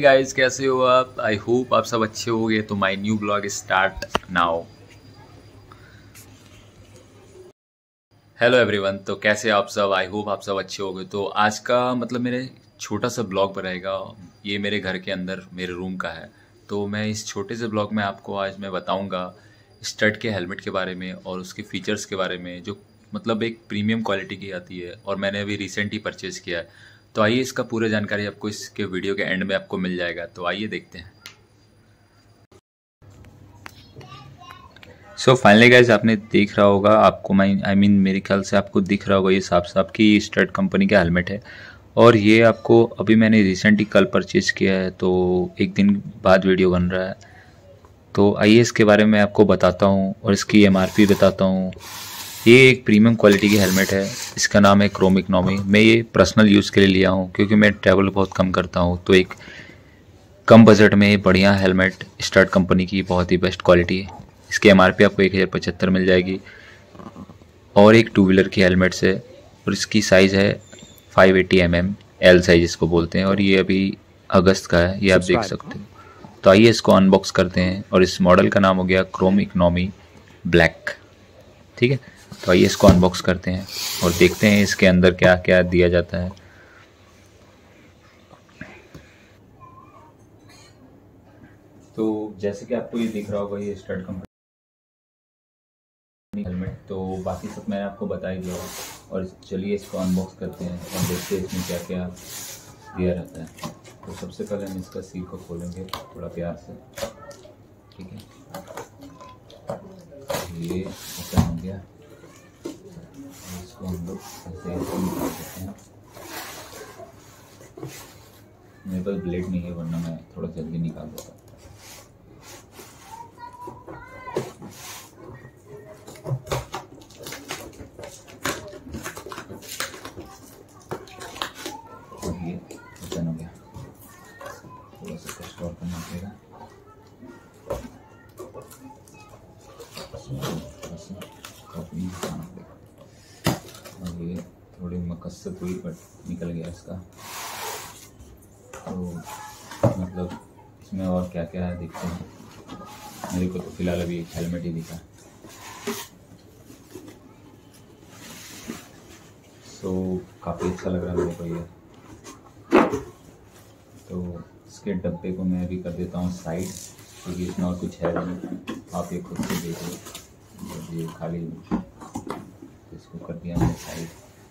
Guys, कैसे हो आप? आई होप आप सब अच्छे होंगे। तो my new blog start now. Hello everyone, तो कैसे आप सब? आई होप आप सब अच्छे होंगे। तो आज का मतलब मेरे छोटा सा ब्लॉग रहेगा। ये मेरे घर के अंदर मेरे रूम का है। तो मैं इस छोटे से ब्लॉग में आपको आज मैं बताऊंगा स्टड के हेलमेट के बारे में और उसके फीचर्स के बारे में, जो मतलब एक प्रीमियम क्वालिटी की आती है और मैंने अभी रिसेंट ही परचेज़ किया है। तो आइए, इसका पूरा जानकारी आपको इसके वीडियो के एंड में आपको मिल जाएगा। तो आइए देखते हैं। सो फाइनली गाइज, आपने देख रहा होगा, आपको आई मीन मेरे ख्याल से आपको दिख रहा होगा ये साफ साफ कि स्टड कंपनी का हेलमेट है। और ये आपको अभी मैंने रिसेंटली कल परचेज किया है, तो एक दिन बाद वीडियो बन रहा है। तो आइए इसके बारे में आपको बताता हूँ और इसकी एमआरपी बताता हूँ। ये एक प्रीमियम क्वालिटी की हेलमेट है। इसका नाम है क्रोम इकोनॉमी। मैं ये पर्सनल यूज़ के लिए लिया हूँ क्योंकि मैं ट्रैवल बहुत कम करता हूँ। तो एक कम बजट में बढ़िया हेलमेट स्टड कंपनी की बहुत ही बेस्ट क्वालिटी है। इसकी एमआरपी आपको 1075 मिल जाएगी और एक टू व्हीलर की हेलमेट से। और इसकी साइज़ है 580 एल साइज इसको बोलते हैं। और ये अभी अगस्त का है, ये आप देख सकते हो। तो आइए इसको अनबॉक्स करते हैं। और इस मॉडल का नाम हो गया क्रोम इकोनॉमी ब्लैक। ठीक है, तो आइए इसको अनबॉक्स करते हैं और देखते हैं इसके अंदर क्या क्या दिया जाता है। तो जैसे कि आपको ये दिख रहा होगा, ये स्टड कंपनी हेलमेट, तो बाकी सब मैंने आपको बता ही दिया। और चलिए इसको अनबॉक्स करते हैं और देखते हैं इसमें क्या क्या दिया रहता है। तो सबसे पहले हम इसका सील को खोलेंगे थोड़ा प्यार से। ठीक है, ये ओपन हो गया। इसको हम लोग ऐसे निकाल सकते हैं। मेरे पास ब्लेड नहीं है, वरना मैं थोड़ा जल्दी निकाल देता। और ये ओपन हो गया। थोड़ा सा कस्ट और करना पड़ेगा। और ये थोड़ी मकसद हुई बट निकल गया इसका। तो मतलब इसमें और क्या क्या है देखते हैं। मेरे को तो फिलहाल अभी एक हेलमेट ही दिखा। तो काफ़ी अच्छा लग रहा है मेरे को ये। तो इसके डब्बे को मैं अभी कर देता हूँ साइड, क्योंकि इसमें और कुछ है नहीं। आप ये खुद से देख लो, ये खाली इसको कर दिया मैंने साइड।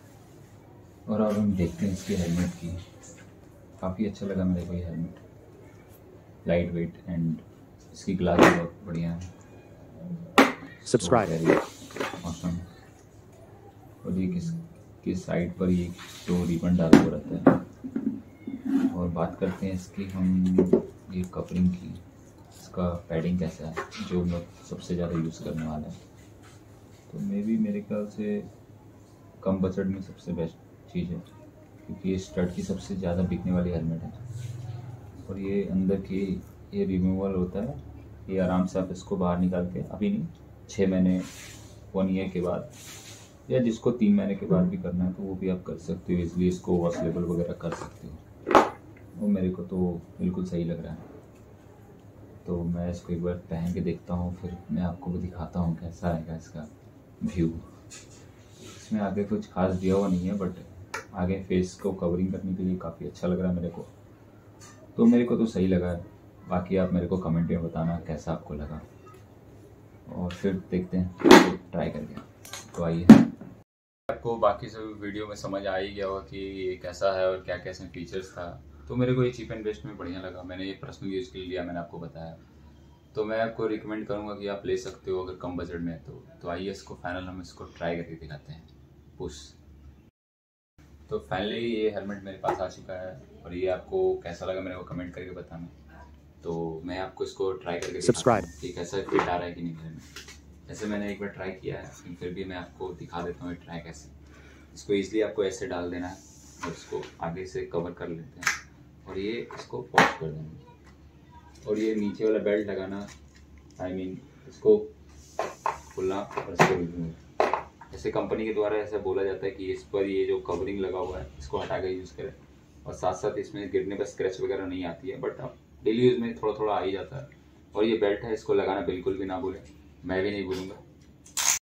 और अब हम देखते हैं इसकी हेलमेट की। काफ़ी अच्छा लगा मेरे को ये हेलमेट, लाइट वेट एंड इसकी ग्लास बहुत बढ़िया है। Subscribe awesome. और ये किस साइड पर ये तो रिबन डाला हुआ रहता है। और बात करते हैं इसकी हम ये कवरिंग की। इसका पैडिंग कैसा है, जो मैं सबसे ज़्यादा यूज़ करने वाला है। तो मेरे ख्याल से कम बजट में सबसे बेस्ट चीज़ है, क्योंकि ये स्टड की सबसे ज़्यादा बिकने वाली हेलमेट है। और ये अंदर की ये रिमूवल होता है। ये आराम से आप इसको बाहर निकाल के, अभी नहीं, 6 महीने 1 ईयर के बाद, या जिसको 3 महीने के बाद भी करना है तो वो भी आप कर सकते हो। इसलिए इसको वॉश लेबल वगैरह कर सकते हो। वो मेरे को तो बिल्कुल सही लग रहा है। तो मैं इसको एक बार पहन के देखता हूँ, फिर मैं आपको भी दिखाता हूँ कैसा आएगा इसका व्यू। इसमें आगे कुछ खास दिया हुआ नहीं है, बट आगे फेस को कवरिंग करने के लिए काफ़ी अच्छा लग रहा है मेरे को। तो मेरे को तो सही लगा है। बाकी आप मेरे को कमेंट में बताना कैसा आपको लगा, और फिर देखते हैं तो ट्राई करके। तो आइए, आपको बाकी सब वीडियो में समझ आ ही गया होगा कि ये कैसा है और क्या कैसे फीचर्स था। तो मेरे को ये चीप एंड बेस्ट में बढ़िया लगा। मैंने ये पर्सनल यूज़ के लिए लिया, मैंने आपको बताया। तो मैं आपको रिकमेंड करूँगा कि आप ले सकते हो अगर कम बजट में है तो आइए इसको फाइनल हम इसको ट्राई करके दिखाते हैं। पुश। तो फाइनली ये हेलमेट मेरे पास आ चुका है, और ये आपको कैसा लगा मेरे को कमेंट करके बताना। तो मैं आपको इसको ट्राई करके दिखाता हूँ कि कैसा फिट आ रहा है कि नहीं मेरे में। ऐसे मैंने एक बार ट्राई किया है, लेकिन फिर भी मैं आपको दिखा देता हूँ ट्राई कैसे। इसको ईजिली आपको ऐसे डाल देना है और इसको आगे से कवर कर लेते हैं, और ये इसको पॉज कर देना। और ये नीचे वाला बेल्ट लगाना, आई मीन इसको खुलना और इसको रिमूव। ऐसे कंपनी के द्वारा ऐसा बोला जाता है कि इस पर ये जो कवरिंग लगा हुआ है इसको हटा कर यूज़ करें, और साथ साथ इसमें गिरने पर स्क्रैच वगैरह नहीं आती है, बट अब डेली यूज़ में थोड़ा थोड़ा आ ही जाता है। और ये बेल्ट है, इसको लगाना बिल्कुल भी ना भूलें, मैं भी नहीं भूलूंगा।